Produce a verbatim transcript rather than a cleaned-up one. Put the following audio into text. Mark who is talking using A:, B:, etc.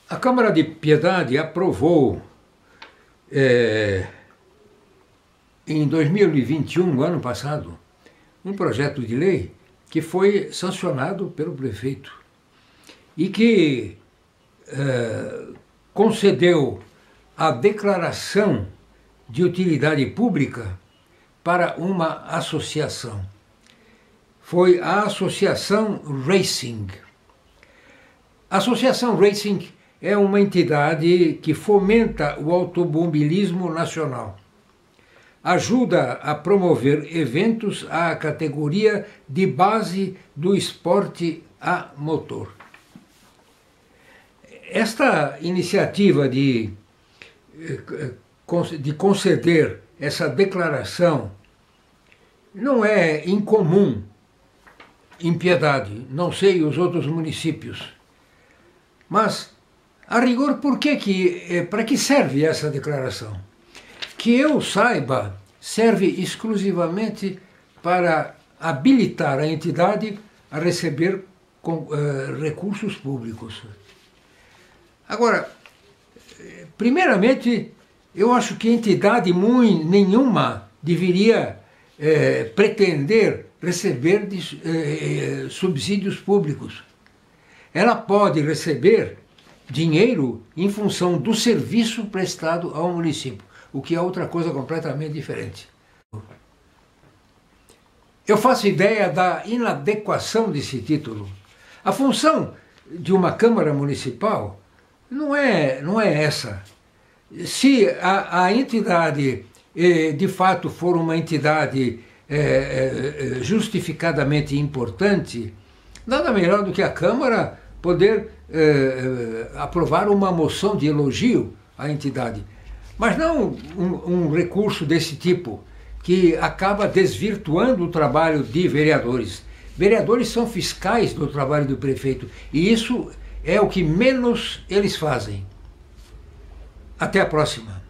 A: A Câmara de Piedade aprovou, é, em dois mil e vinte e um, no ano passado, um projeto de lei que foi sancionado pelo prefeito e que é, concedeu a declaração de utilidade pública para uma associação. Foi a Associação Racing. A Associação Racing é uma entidade que fomenta o automobilismo nacional. Ajuda a promover eventos à categoria de base do esporte a motor. Esta iniciativa de, de conceder essa declaração não é incomum em Piedade, não sei os outros municípios. Mas, a rigor, por que que, para que serve essa declaração? Que eu saiba, serve exclusivamente para habilitar a entidade a receber com, uh, recursos públicos. Agora, primeiramente, eu acho que entidade muito, nenhuma deveria eh, pretender receber de, eh, subsídios públicos. Ela pode receber dinheiro em função do serviço prestado ao município, o que é outra coisa completamente diferente. Eu faço ideia da inadequação desse título. A função de uma Câmara Municipal não é, não é essa. Se a, a entidade eh, de fato for uma entidade eh, eh, justificadamente importante, nada melhor do que a Câmara poder eh, aprovar uma moção de elogio à entidade. Mas não um, um recurso desse tipo, que acaba desvirtuando o trabalho de vereadores. Vereadores são fiscais do trabalho do prefeito, e isso é o que menos eles fazem. Até a próxima.